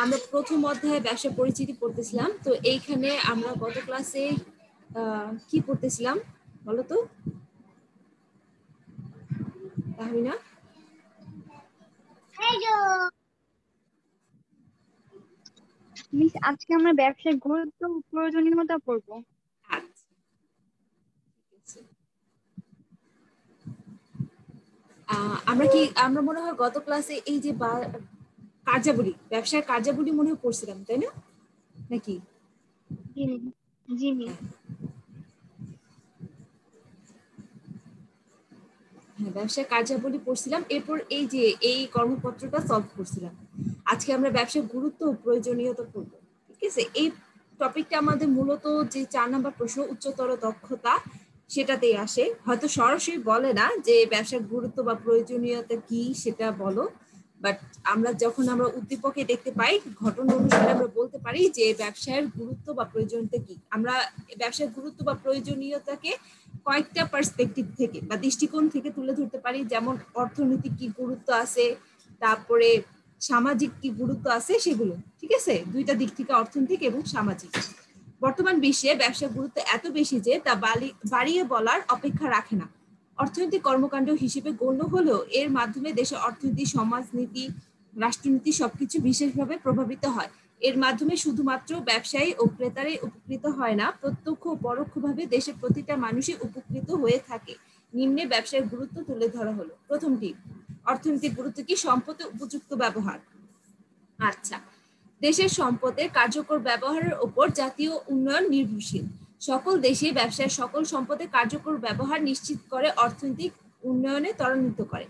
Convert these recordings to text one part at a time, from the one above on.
আমরা প্রথম অধ্যায়ে ব্যবসা পরিচিতি পড়তেছিলাম। তো এইখানে আমরা গত ক্লাসে কি পড়তেছিলাম বলো তো তাহমিনা? মিস, আজকে আমরা ব্যবসার গুরুত্ব ও প্রয়োজনীয়তা পড়বো। আচ্ছা, আমরা মনে হয় গত ক্লাসে এই যে কার্যাবলী, ব্যবসার কার্যাবলী মনে হয় পড়ছিলাম, তাই না নাকি? জি জি মিস। হ্যাঁ, ব্যবসার কার্যাবলী পড়ছিলাম, এরপর এই যে এই কর্মপত্রটা সলভ করছিলাম। আজকে আমরা ব্যবসার গুরুত্ব ও প্রয়োজনীয়তা পড়বো, ঠিক আছে? এই টপিকটা আমাদের মূলত যে 4 নম্বর প্রশ্ন উচ্চতর দক্ষতা সেটাতেই আসে। হয়তো সরাসরি বলে না যে ব্যবসার গুরুত্ব বা প্রয়োজনীয়তা কি সেটা বলো, বাট আমরা উদ্দীপকে দেখতে পাই, ঘটনা অনুসারে আমরা বলতে পারি যে ব্যবসার গুরুত্ব বা প্রয়োজনীয়তা কি। আমরা ব্যবসার গুরুত্ব বা প্রয়োজনীয়তাকে কয়েকটা পার্সপেক্টিভ থেকে বা দৃষ্টিকোণ থেকে তুলে ধরতে পারি, যেমন অর্থনৈতিক কি গুরুত্ব আছে, তারপরে সামাজিক কি গুরুত্ব আছে, সেগুলো, ঠিক আছে? দুইটা দিক থেকে, অর্থনৈতিক এবং সামাজিক। বর্তমান বিশ্বে ব্যবসার গুরুত্ব এত বেশি যে তা বাড়িয়ে বলার অপেক্ষা রাখে না। অর্থনৈতিক কর্মকাণ্ড হিসেবে গণ্য হলেও এর মাধ্যমে দেশের অর্থনীতি, সমাজনীতি, রাষ্ট্রনীতি সবকিছু বিশেষভাবে প্রভাবিত হয়। এর মাধ্যমে শুধুমাত্র ব্যবসায়ী ও ক্রেতারাই উপকৃত হয় না, প্রত্যক্ষ ও পরোক্ষভাবে দেশের প্রতিটা মানুষই উপকৃত হয়ে থাকে। নিম্নে ব্যবসার গুরুত্ব তুলে ধরা হলো। প্রথমটি, অর্থনৈতিক গুরুত্ব কি? সম্পদের উপযুক্ত ব্যবহার। আচ্ছা, দেশের সম্পদের কার্যকর ব্যবহারের উপর জাতীয় উন্নয়ন নির্ভরশীল। সকল দেশে ব্যবসার সকল সম্পদের কার্যকর ব্যবহার নিশ্চিত করে অর্থনৈতিক উন্নয়নে ত্বরান্বিত করে।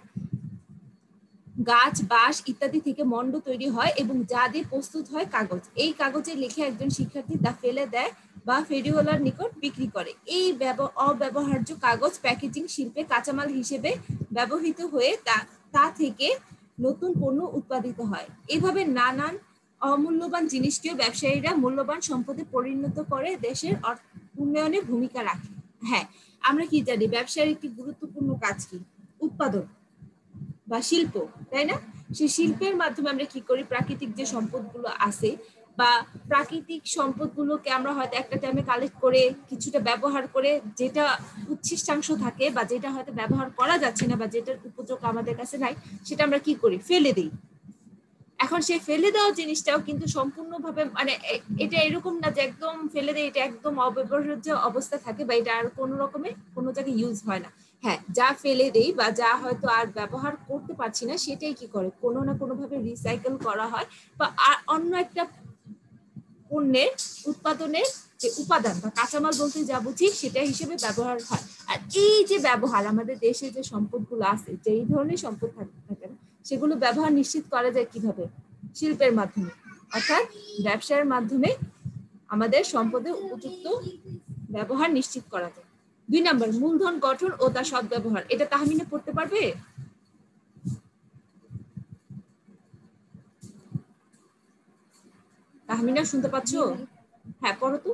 গাছ, বাঁশ ইত্যাদি থেকে মণ্ড তৈরি হয় এবং যা দিয়ে প্রস্তুত হয় কাগজ। এই কাগজে লিখে একজন শিক্ষার্থী তা ফেলে দেয় বা ফেরিওয়ালার নিকট বিক্রি করে। এই অব্যবহার্য কাগজ প্যাকেজিং শিল্পে কাঁচামাল হিসেবে ব্যবহৃত হয়ে তা থেকে নতুন পণ্য উৎপাদিত হয়। এভাবে নানান অমূল্যবান জিনিসকেও ব্যবসায়ীরা মূল্যবান সম্পদে পরিণত করে দেশের উন্নয়নে ভূমিকা রাখে। হ্যাঁ, আমরা কি জানি ব্যবসার একটি গুরুত্বপূর্ণ কাজ কি? উৎপাদন বা শিল্প, তাই না? সেই শিল্পের মাধ্যমে আমরা কি করি? প্রাকৃতিক যে সম্পদগুলো আছে বা প্রাকৃতিক সম্পদগুলোকে আমরা হয়তো একটা টাইমে কালেক্ট করে কিছুটা ব্যবহার করে, যেটা উচ্ছিষ্টাংশ থাকে বা যেটা হয়তো ব্যবহার করা যাচ্ছে না বা যেটার উপযোগ আমাদের কাছে নাই, সেটা আমরা কি করি? ফেলে দিই। এখন সেই ফেলে দেওয়া জিনিসটাও কিন্তু সম্পূর্ণভাবে মানে এটা এরকম না যে একদম ফেলে দেয়, এটা একদম অব্যবহার্য অবস্থা থাকে বা এটা আর কোনো রকমে কোনো জায়গায় ইউজ হয় না। হ্যাঁ, যা ফেলে দেই বা যা হয়তো আর ব্যবহার করতে পারছি না, সেটাই কি করে কোনো না কোনো ভাবে রিসাইকেল করা হয় বা অন্য একটা পণ্যের উৎপাদনের যে উপাদান বা কাঁচামাল বলতে যা বুঝি সেটা হিসেবে ব্যবহার হয়। আর এই যে ব্যবহার, আমাদের দেশে যে সম্পদগুলো আছে, যে এই ধরনের সম্পদ থাকে না, সেগুলো ব্যবহার নিশ্চিত করা যায় কিভাবে? শিল্পের মাধ্যমে, অর্থাৎ ব্যবসার মাধ্যমে আমাদের সম্পদের উপযুক্ত ব্যবহার নিশ্চিত করা যায়। 2 নম্বর, মূলধন গঠন ও তার সদ্ব্যবহার। এটা তাহমিনা পড়তে পারবে? তাহমিনা শুনতে পাচ্ছ? হ্যাঁ, পড়ো তো।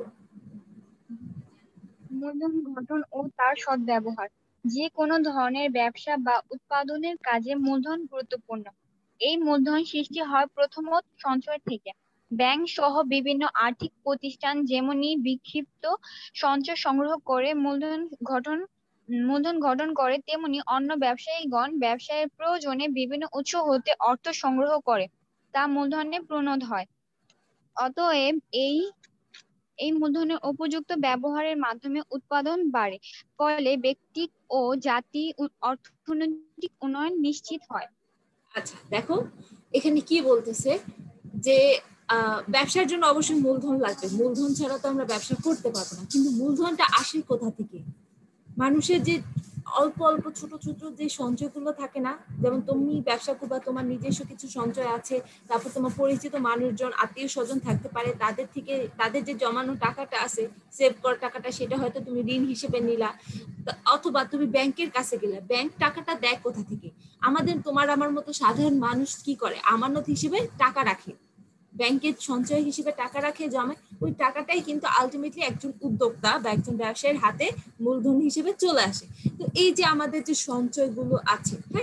মূলধন গঠন ও তার সদ্ব্যবহার। যে কোনো ধরনের ব্যবসা বা উৎপাদনের কাজে মূলধন গুরুত্বপূর্ণ। এই মূলধন সৃষ্টি হয় প্রথমত সঞ্চয় থেকে। ব্যাংক সহ বিভিন্ন আর্থিক প্রতিষ্ঠান যেমনি বিক্ষিপ্ত সঞ্চয় সংগ্রহ করে মূলধন গঠন করে, তেমনি অন্য ব্যবসায়ীগণ ব্যবসায়ের প্রয়োজনে বিভিন্ন উৎস হতে অর্থ সংগ্রহ করে, তা মূলধনে পরিণত হয়। অতএব এই মূলধনের উপযুক্ত ব্যবহারের মাধ্যমে উৎপাদন বাড়ে, ফলে ব্যক্তি ও জাতি অর্থনৈতিক উন্নয়ন নিশ্চিত হয়। আচ্ছা, দেখো এখানে কি বলতেছে যে ব্যবসার জন্য অবশ্যই মূলধন লাগবে, মূলধন ছাড়া তো আমরা ব্যবসা করতে পারবো না। কিন্তু মূলধনটা আসে কোথা থেকে? মানুষের যে অল্প অল্প ছোট ছোট যে সঞ্চয়গুলো থাকে না, যেমন তুমি ব্যবসা করবা, তোমার নিজস্ব কিছু সঞ্চয় আছে, তারপর তোমার পরিচিত মানুষজন, আত্মীয় স্বজন থাকতে পারে, তাদের থেকে তাদের যে জমানো টাকাটা আছে, সেভ করা টাকাটা, সেটা হয়তো তুমি ঋণ হিসেবে নিলা, অথবা তুমি ব্যাংকের কাছে গেলে ব্যাংক টাকাটা দেয় কোথা থেকে? আমাদের তোমার আমার মতো সাধারণ মানুষ কি করে? আমানত হিসেবে টাকা রাখে, ব্যাংকের সঞ্চয় হিসেবে টাকা রাখে, জমায়। ওই টাকাটাই কিন্তু আলটিমেটলি একজন উদ্যোক্তা বা একজন ব্যবসায়ীর হাতে মূলধন হিসেবে চলে আসে। তো এই যে আমাদের যে সঞ্চয়গুলো আছে, হ্যাঁ,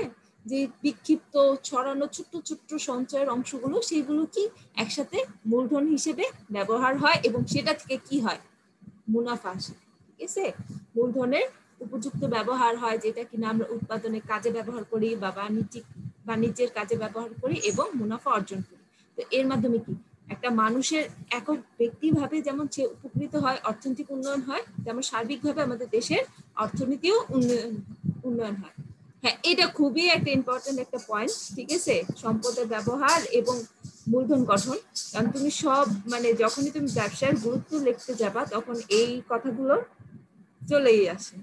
যে বিক্ষিপ্ত ছড়ানো ছোট্ট ছোট্ট সঞ্চয়ের অংশগুলো, সেগুলো কি একসাথে মূলধন হিসেবে ব্যবহার হয় এবং সেটা থেকে কি হয়, মুনাফা আসে। ঠিক আছে, মূলধনের উপযুক্ত ব্যবহার হয়, যেটা কিনা আমরা উৎপাদনের কাজে ব্যবহার করি বা বাণিজ্যের কাজে ব্যবহার করি এবং মুনাফা অর্জন করি। তো এর মাধ্যমে কি একটা মানুষের একক ব্যক্তিভাবে যেমন সে উপকৃত হয়, অর্থনৈতিক উন্নয়ন হয়, তেমন সার্বিকভাবে আমাদের দেশের অর্থনীতিও উন্নয়ন হয়। হ্যাঁ, এটা খুবই একটা ইম্পর্টেন্ট একটা পয়েন্ট। ঠিক আছে, সম্পদের ব্যবহার এবং মূলধন গঠন। কারণ তুমি সব মানে যখনই তুমি ব্যবসার গুরুত্ব লিখতে যাবা তখন এই কথাগুলো চলেই আসে।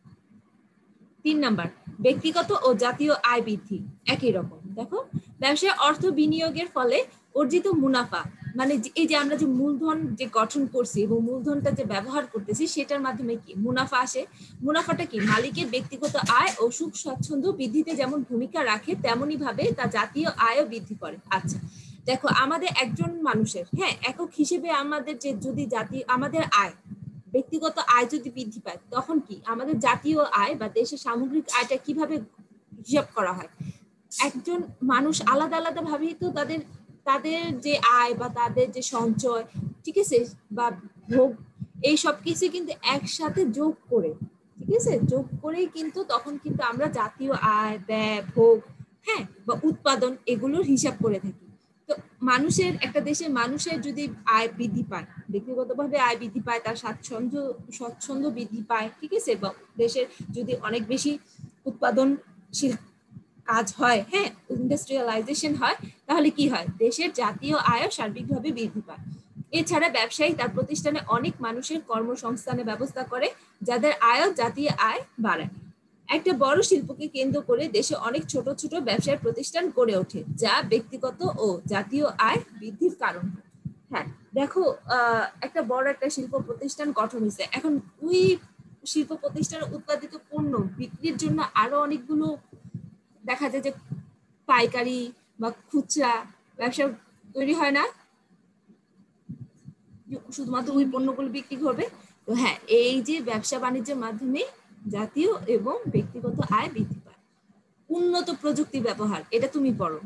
3 নাম্বার, ব্যক্তিগত ও জাতীয় আয় বৃদ্ধি। একই রকম দেখো, ব্যবসায় অর্থ বিনিয়োগের ফলে অর্জিত মুনাফা, মানে এই যে আমরা যে মূলধন যে গঠন করছি এবং মূলধনটা যে ব্যবহার করতেছি সেটার মাধ্যমে কি মুনাফা আসে। মুনাফাটা কি মালিকের ব্যক্তিগত আয় ও সুখ স্বাচ্ছন্দ্য বৃদ্ধিতে যেমন ভূমিকা রাখে, তেমনি ভাবে তা জাতীয় আয়ও বৃদ্ধি করে। আচ্ছা দেখো, আমাদের একজন মানুষের হ্যাঁ একক হিসেবে আমাদের যে যদি আমাদের আয়, ব্যক্তিগত আয় যদি বৃদ্ধি পায় তখন কি আমাদের জাতীয় আয় বা দেশের সামগ্রিক আয়টা কিভাবে হিসাব করা হয়। একজন মানুষ আলাদা আলাদা ভাবেই তো তাদের তাদের যে আয় বা তাদের যে সঞ্চয়, ঠিক আছে, বা ভোগ, এই সব কিছু কিন্তু একসাথে যোগ করে, ঠিক আছে, যোগ করেই কিন্তু তখন কিন্তু আমরা জাতীয় আয়, ব্যয়, ভোগ, হ্যাঁ, বা উৎপাদন এগুলোর হিসাব করে থাকি। তো মানুষের একটা দেশের মানুষের যদি আয় বৃদ্ধি পায়, ব্যক্তিগতভাবে আয় বৃদ্ধি পায়, তার স্বাচ্ছন্দ্য বৃদ্ধি পায়, ঠিক আছে, বা দেশের যদি অনেক বেশি উৎপাদনশীল কাজ হয়, হ্যাঁ, ইন্ডাস্ট্রিয়ালাইজেশন হয়, তাহলে কি হয়, দেশের জাতীয় আয়ও সার্বিকভাবে বৃদ্ধি পায়। এছাড়া ব্যবসায়ী তার প্রতিষ্ঠানে অনেক মানুষের কর্মসংস্থানের ব্যবস্থা করে, যাদের আয়ও জাতীয় আয় বাড়ায়। একটা বড় শিল্পকে কেন্দ্র করে দেশে অনেক ছোট ছোট ব্যবসায় প্রতিষ্ঠান গড়ে ওঠে, যা ব্যক্তিগত ও জাতীয় আয় বৃদ্ধির কারণ। হ্যাঁ দেখো, একটা বড় একটা শিল্প প্রতিষ্ঠান গঠন হয়েছে, এখন ওই শিল্প প্রতিষ্ঠান উৎপাদিত পণ্য বিক্রির জন্য আরো অনেকগুলো দেখা যায় যে পাইকারি বা খুচরা ব্যবসা তৈরি হয় না, শুধুমাত্র জি ওই জি। পণ্যগুলো বিক্রি করবে। তো হ্যাঁ, এই যে ব্যবসা বাণিজ্যের মাধ্যমে জাতীয় এবং ব্যক্তিগত আয় বৃদ্ধি পায়। উন্নত প্রযুক্তি ব্যবহার, এটা তুমি পড়ো।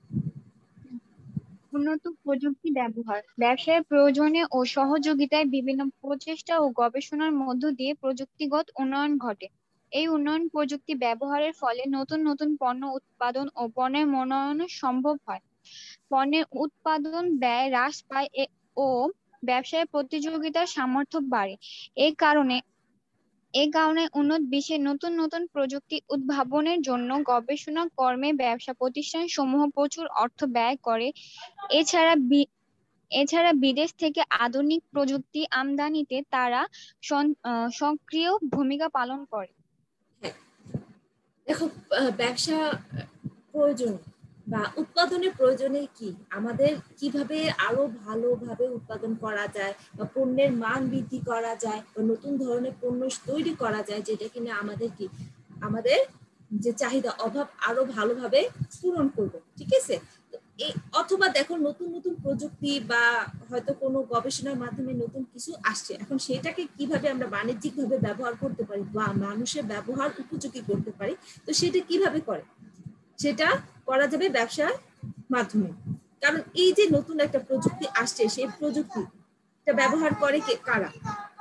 উন্নত প্রযুক্তি ব্যবহার ব্যবসায়ের প্রয়োজনে ও সহযোগিতায় বিভিন্ন প্রচেষ্টা ও গবেষণার মধ্য দিয়ে প্রযুক্তিগত উন্নয়ন ঘটে। এই উন্নয়ন প্রযুক্তি ব্যবহারের ফলে নতুন নতুন পণ্য উৎপাদন ও পণ্যের মনোনয়ন সম্ভব হয়। পণ্যের উৎপাদন ব্যয় হ্রাস পায় ও ব্যবসায় প্রতিযোগিতার সামর্থ্য বাড়ে। এই কারণে উন্নত বিশ্বে নতুন নতুন প্রযুক্তি উদ্ভাবনের জন্য গবেষণা কর্মে ব্যবসা প্রতিষ্ঠান সমূহ প্রচুর অর্থ ব্যয় করে। এছাড়া এছাড়া বিদেশ থেকে আধুনিক প্রযুক্তি আমদানিতে তারা সক্রিয় ভূমিকা পালন করে। হ্যাঁ দেখো, ব্যবসা প্রয়োজন বা উৎপাদনের প্রয়োজনে কি আমাদের কিভাবে আরো ভালোভাবে উৎপাদন করা যায় বা পণ্যের মান বৃদ্ধি করা যায় বা নতুন ধরনের পণ্য তৈরি করা যায়, যেটা কিনা আমাদের কি আমাদের যে চাহিদা অভাব আরো ভালোভাবে পূরণ করবে। ঠিক আছে, তো এই অথবা দেখো নতুন নতুন প্রযুক্তি বা হয়তো কোনো গবেষণার মাধ্যমে নতুন কিছু আসছে, এখন সেটাকে কিভাবে আমরা বাণিজ্যিক ভাবে ব্যবহার করতে পারি বা মানুষের ব্যবহার উপযোগী করতে পারি, তো সেটা কিভাবে করে, সেটা করা যাবে ব্যবসার মাধ্যমে। কারণ এই যে নতুন একটা প্রযুক্তি আসছে, সেই প্রযুক্তিটা ব্যবহার করে কারা,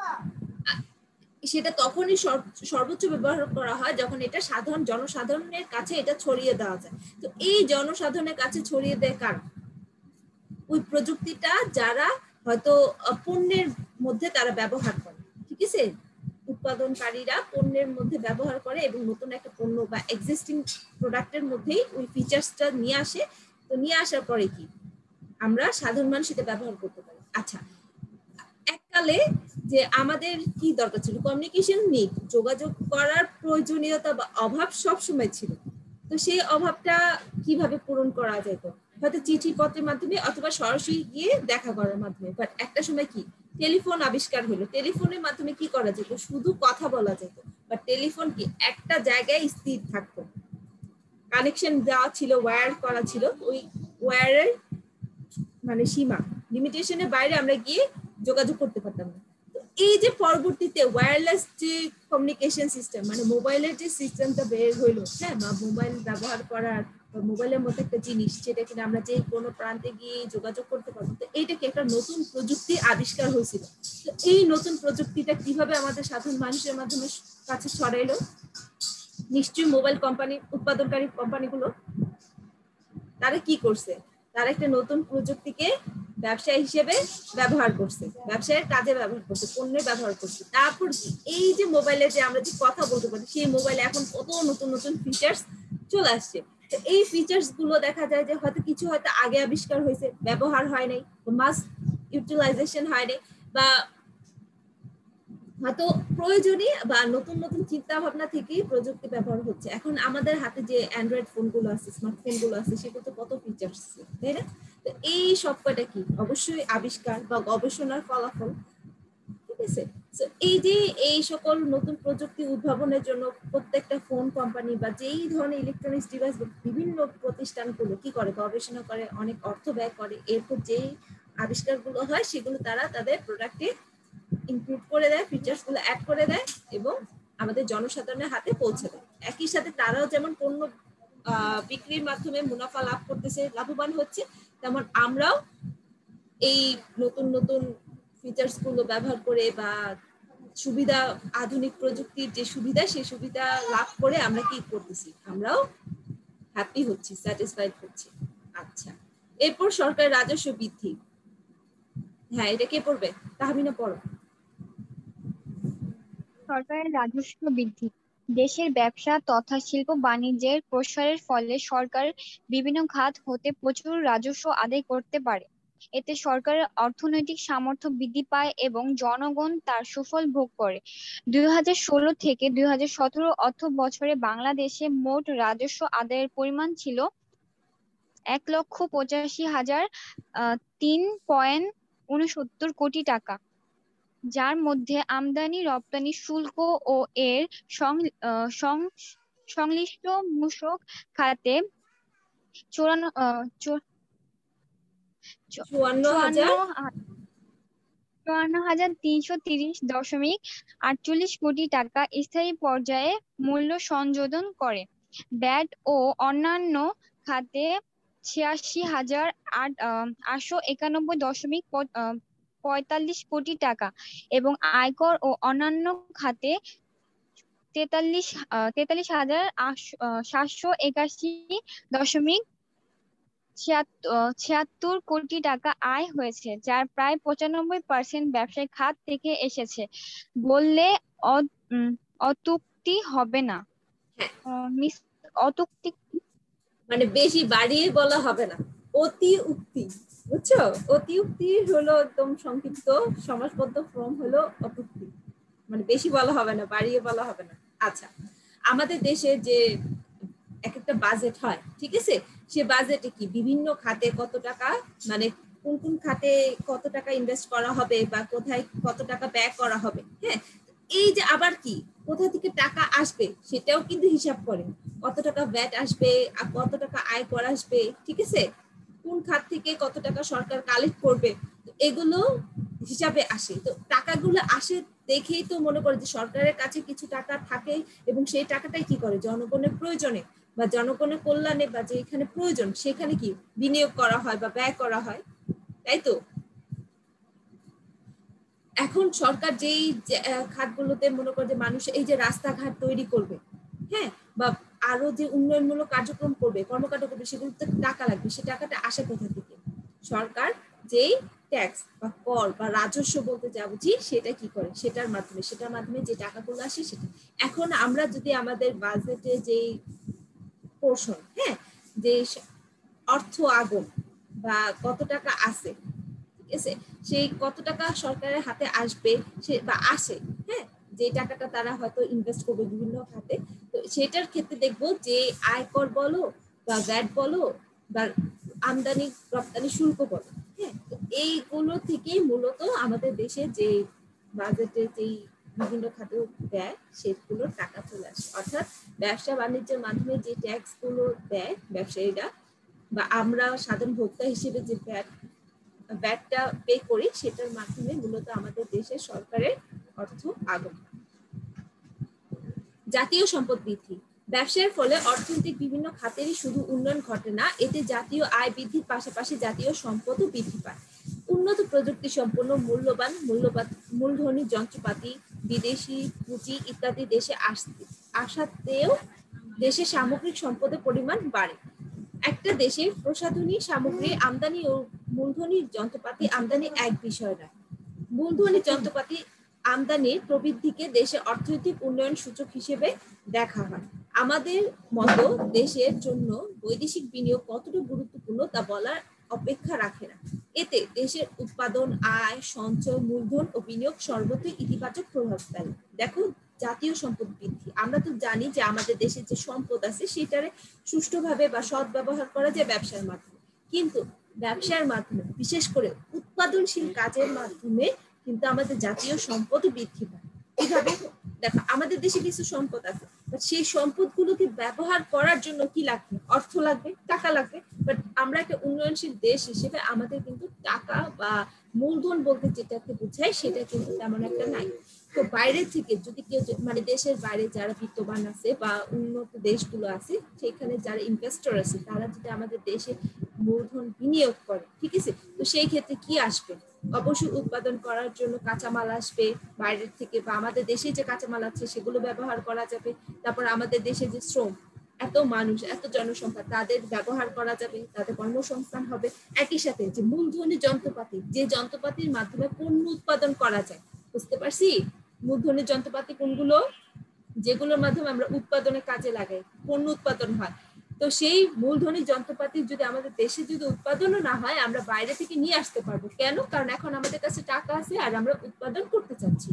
সেটা তখনই সর্বোচ্চ ব্যবহার করা হয় যখন এটা সাধারণ জনসাধারণের কাছে এটা ছড়িয়ে দেওয়া যায়। তো এই জনসাধারণের কাছে ছড়িয়ে দেয় কারা, ওই প্রযুক্তিটা যারা হয়তো পণ্যের মধ্যে তারা ব্যবহার করে। ঠিক আছে, উৎপাদনকারীরা পণ্যের মধ্যে ব্যবহার করে এবং নতুন একটা পণ্য বা এক্সিস্টিং প্রোডাক্টের মধ্যেই ওই ফিচার্সটা নিয়ে আসে। তো নিয়ে আসার পরে কি আমরা সাধারণ মানুষ এটা ব্যবহার করতে পারি। আচ্ছা, এককালে যে আমাদের কি দরকার ছিল, কমিউনিকেশন নিড, যোগাযোগ করার প্রয়োজনীয়তা বা অভাব সবসময় ছিল। তো সেই অভাবটা কিভাবে পূরণ করা যেত, হয়তো চিঠি পত্রের মাধ্যমে অথবা সরাসরি গিয়ে দেখা করার মাধ্যমে। বাট একটা সময় কি টেলিফোন আবিষ্কার হলো, টেলিফোনের মাধ্যমে কি করা যেত, শুধু কথা বলা যেত। বা টেলিফোন কি একটা জায়গায় স্থির থাকতো, কানেকশন দেওয়া ছিল, ওয়্যার করা ছিল, ওই ওয়্যারের মানে সীমা লিমিটেশনের বাইরে আমরা গিয়ে যোগাযোগ করতে পারতাম না। তো এই যে পরবর্তীতে ওয়্যারলেস যে কমিউনিকেশন সিস্টেম, মানে মোবাইলের যে সিস্টেমটা বের হইলো, হ্যাঁ, বা মোবাইল ব্যবহার করার, মোবাইলের মতো একটা জিনিস যেটা কিনা আমরা যে কোনো প্রান্তে গিয়ে যোগাযোগ করতে পারবো, তো এইটা কি একটা নতুন প্রযুক্তি আবিষ্কার হয়েছিল। তো এই নতুন প্রযুক্তিটা কিভাবে আমাদের সাধারণ মানুষের মাধ্যমে কাছে ছড়াইলো? নিশ্চয়ই মোবাইল কোম্পানি, উৎপাদনকারী কোম্পানিগুলো তারা কি করছে, তারা একটা নতুন প্রযুক্তিকে ব্যবসা হিসেবে ব্যবহার করছে, ব্যবসায়ের কাজে ব্যবহার করছে, পণ্যে ব্যবহার করছে। তারপর এই যে মোবাইলে যে আমরা যে কথা বলতে পারি, সেই মোবাইলে এখন কত নতুন নতুন ফিচার্স চলে আসছে। তো এই ফিচার্স গুলো দেখা যায় যে হয়তো কিছু হয়তো আগে আবিষ্কার হয়েছে, ব্যবহার হয় নাই, মাস ইউটিলাইজেশন হয় নাই, বা হয়তো প্রয়োজনীয় বা নতুন নতুন চিন্তা ভাবনা থেকেই প্রযুক্তি ব্যবহার হচ্ছে। এখন আমাদের হাতে যে অ্যান্ড্রয়েড ফোনগুলো আছে, স্মার্টফোন গুলো আছে, সেগুলো তো কত ফিচার্স আছে, তাই না? তো এই সব কয়টা কি অবশ্যই আবিষ্কার বা গবেষণার ফলাফল, ঠিক আছে? তো এই যে এই সকল নতুন প্রযুক্তি উদ্ভাবনের জন্য প্রত্যেকটা ফোন কোম্পানি বা যেই ধরনের ইলেকট্রনিক্স ডিভাইস বিভিন্ন প্রতিষ্ঠানগুলো কি করে, গবেষণা করে, অনেক অর্থ ব্যয় করে, এরপর যেই আবিষ্কারগুলো হয় সেগুলো তারা তাদের প্রোডাক্টে ইনক্লুড করে দেয়, ফিচার্স গুলো অ্যাড করে দেয় এবং আমাদের জনসাধারণের হাতে পৌঁছে দেয়। একই সাথে তারাও যেমন পণ্য বিক্রির মাধ্যমে মুনাফা লাভ করতেছে, লাভবান হচ্ছে, তেমন আমরাও এই নতুন নতুন ফিচার্স গুলো ব্যবহার করে বা সুবিধা, আধুনিক প্রযুক্তির যে সুবিধা, সেই সুবিধা লাভ করে আমরা কি করতেছি, আমরাও হ্যাপি হচ্ছি, স্যাটিসফাইড হচ্ছি। আচ্ছা, এরপর সরকারের রাজস্ব বৃদ্ধি। হ্যাঁ, এটা কে পড়বে? তাহমিনা পড়ো। সরকারের রাজস্ব বৃদ্ধি। দেশের ব্যবসা তথা শিল্প বাণিজ্যের প্রসারের ফলে সরকার বিভিন্ন খাত হতে প্রচুর রাজস্ব আদায় করতে পারে। এতে সরকারের অর্থনৈতিক সামর্থ্য বৃদ্ধি পায় এবং জনগণ তার সুফল ভোগ করে। 2016 থেকে 2017 অর্থ বছরে বাংলাদেশে মোট রাজস্ব আদায়ের পরিমাণ ছিল 1,85,000 3.69 টাকা, যার মধ্যে আমদানি রপ্তানি শুল্ক ও এর সংশ্লিষ্ট মূসক খাতে 54,000। 54,330.48 কোটি টাকা স্থায়ী পর্যায়ে মূল্য সংযোজন করে। ব্যাট ও অন্যান্য খাতে 86,891.45 কোটি টাকা এবং আয়কর ও অন্যান্য খাতে 43,781.76 কোটি টাকা আয় হয়েছে, যার প্রায় 95% ব্যবসায়িক খাত থেকে এসেছে বললে অত্যুক্তি হবে না। হ্যাঁ, মিস অত্যুক্তি মানে বেশি বাড়িয়ে বলা হবে না, অতি উক্তি, বুঝছো? অতি উক্তি হলো একদম সংক্ষিপ্ত সমাসবদ্ধ ফর্ম হলো অত্যুক্তি, মানে বেশি বলা হবে না, বাড়িয়ে বলা হবে না। আচ্ছা, আমাদের দেশে যে এক একটা বাজেট হয়, ঠিক আছে, সে বাজেটে কি বিভিন্ন খাতে কত টাকা, মানে কোন কোন খাতে কত টাকা ইনভেস্ট করা হবে বা কোথায় কত টাকা ব্যয় করা হবে, হ্যাঁ, এই যে আবার কি কোথা থেকে টাকা আসবে সেটাও কিন্তু হিসাব করে, কত টাকা ভ্যাট আসবে আর কত টাকা আয় কর আসবে, ঠিক আছে, কোন খাত থেকে কত টাকা সরকার কালেক্ট করবে, এগুলো হিসাবে আসে। তো টাকাগুলো আসে দেখেই তো মনে করে যে সরকারের কাছে কিছু টাকা থাকে এবং সেই টাকাটাই কি করে জনগণের প্রয়োজনে বা জনগণের কল্যাণে বা যেখানে প্রয়োজন সেখানে কি বিনিয়োগ করা হয় বা ব্যয় করা হয়, তাই তো? এখন সরকার যেই খাতগুলোতে মনে করে যে মানুষ এই যে রাস্তাঘাট তৈরি করবে, হ্যাঁ, বা আরো যে উন্নয়নমূলক কার্যক্রম করবে, কর্মকাণ্ড করবে, সেগুলোতে টাকা লাগবে, সে টাকাটা আসে কোথা থেকে? সরকার যেই ট্যাক্স বা কর বা রাজস্ব বলতে যা বুঝি সেটা কি করে, সেটার মাধ্যমে যে টাকাগুলো আসে সেটা। এখন আমরা যদি আমাদের বাজেটে যেই পোর্শন, হ্যাঁ, যে অর্থ আগম বা কত টাকা আছে, ঠিক আছে, সেই কত টাকা সরকারের হাতে আসবে সে বা আসে, হ্যাঁ, যে টাকাটা তারা হয়তো ইনভেস্ট করবে বিভিন্ন খাতে, তো সেটার ক্ষেত্রে দেখবো যে আয়কর বলো বা ভ্যাট বলো বা আমদানি রপ্তানি শুল্ক বলো, হ্যাঁ, তো এইগুলো থেকেই মূলত আমাদের দেশে যে বাজেটে যেই বিভিন্ন খাতে দেয় সেগুলোর টাকা চলে আসে। অর্থাৎ ব্যবসা বাণিজ্যের মাধ্যমে যে ট্যাক্স গুলো দেয় ব্যবসায়ীরা বা আমরা সাধারণ ভোক্তা হিসেবে যে ভ্যাটটা পে করি, সেটার মাধ্যমে মূলত আমাদের দেশের সরকারের অর্থ আগমন। জাতীয় সম্পদ বৃদ্ধি। ব্যবসার ফলে অর্থনৈতিক বিভিন্ন খাতেরই শুধু উন্নয়ন ঘটে না, এতে জাতীয় আয় বৃদ্ধির পাশাপাশি জাতীয় সম্পদও বৃদ্ধি পায়। উন্নত প্রযুক্তি সম্পন্ন মূলধনী যন্ত্রপাতি, বিদেশি পুঁজি ইত্যাদি দেশে আসাতেও দেশের সামগ্রিক সম্পদের পরিমাণ বাড়ে। একটা দেশে প্রসাধনী সামগ্রী আমদানি ও মূলধনী যন্ত্রপাতি আমদানি এক বিষয় নয়। মূলধনী যন্ত্রপাতি আমদানির প্রবৃদ্ধিকে দেশের অর্থনৈতিক উন্নয়ন সূচক হিসেবে দেখা হয়। আমাদের মতো দেশের জন্য বৈদেশিক বিনিয়োগ কতটা গুরুত্বপূর্ণ তা বলার অপেক্ষা রাখে না। এতে দেশের উৎপাদন, আয়, সঞ্চয়, মূলধন ও বিনিয়োগ সর্বত্রই ইতিবাচক প্রভাব ফেলে। দেখো, জাতীয় সম্পদ বৃদ্ধি, আমরা তো জানি যে আমাদের দেশের যে সম্পদ আছে সেটারে সুষ্ঠুভাবে বা সৎ ব্যবহার করা যায় ব্যবসার মাধ্যমে, কিন্তু ব্যবসার মাধ্যমে বিশেষ করে উৎপাদনশীল কাজের মাধ্যমে কিন্তু আমাদের জাতীয় সম্পদ বৃদ্ধি পায়। কিভাবে? দেখো, আমাদের দেশে কিছু সম্পদ আছে, বাট সেই সম্পদগুলোকে ব্যবহার করার জন্য কি লাগবে? অর্থ লাগবে, টাকা লাগবে। বাট আমরা একটা উন্নয়নশীল দেশ হিসেবে আমাদের কিন্তু টাকা বা মূলধন বলতে যেটাকে বোঝায় সেটা কিন্তু তেমন একটা নাই। তো বাইরে থেকে যদি কেউ মানে দেশের বাইরে যারা বিত্তবান আছে বা উন্নত দেশগুলো আছে সেখানে যারা ইনভেস্টর আছে তারা যদি আমাদের দেশে মূলধন বিনিয়োগ করে, ঠিক আছে, তো সেই ক্ষেত্রে কি আসবে? অবশ্যই উৎপাদন করার জন্য কাঁচামাল আসবে বাইরের থেকে, বা আমাদের দেশে যে কাঁচামাল আছে সেগুলো ব্যবহার করা যাবে। তারপর আমাদের দেশে যে শ্রম, এত মানুষ, এত জনসংখ্যা, তাদের ব্যবহার করা যাবে, তাদের কর্মসংস্থান হবে। একই সাথে যে মূলধনী যন্ত্রপাতি, যে যন্ত্রপাতির মাধ্যমে পণ্য উৎপাদন করা যায়, বুঝতে পারছি? মূলধনী যন্ত্রপাতি কোনগুলো? যেগুলোর মাধ্যমে আমরা উৎপাদনের কাজে লাগাই, পণ্য উৎপাদন হয়। তো সেই মূলধনী যন্ত্রপাতি যদি আমাদের দেশে যদি উৎপাদনও না হয়, আমরা বাইরে থেকে নিয়ে আসতে পারবো। কেন? কারণ এখন আমাদের কাছে টাকা আছে আর আমরা উৎপাদন করতে চাচ্ছি।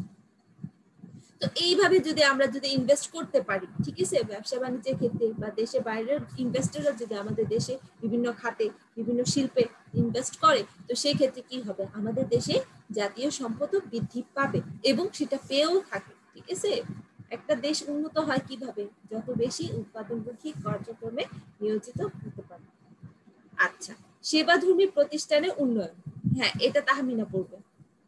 তো এইভাবে যদি আমরা যদি ইনভেস্ট করতে পারি, ঠিক আছে, ব্যবসা বাণিজ্যের ক্ষেত্রে বা দেশে বাইরের ইনভেস্টররা যদি আমাদের দেশে বিভিন্ন খাতে বিভিন্ন শিল্পে ইনভেস্ট করে, তো সেই ক্ষেত্রে কি হবে? আমাদের দেশে জাতীয় সম্পদও বৃদ্ধি পাবে এবং সেটা পেয়েও থাকে, ঠিক আছে। একটা দেশ উন্নত হয় কিভাবে? যত বেশি উৎপাদনমুখী কার্যক্রমে নিয়োজিত হতে পারে। আচ্ছা, সেবাধর্মী প্রতিষ্ঠানের উন্নয়ন। হ্যাঁ, এটা তাহমিনা পড়বে।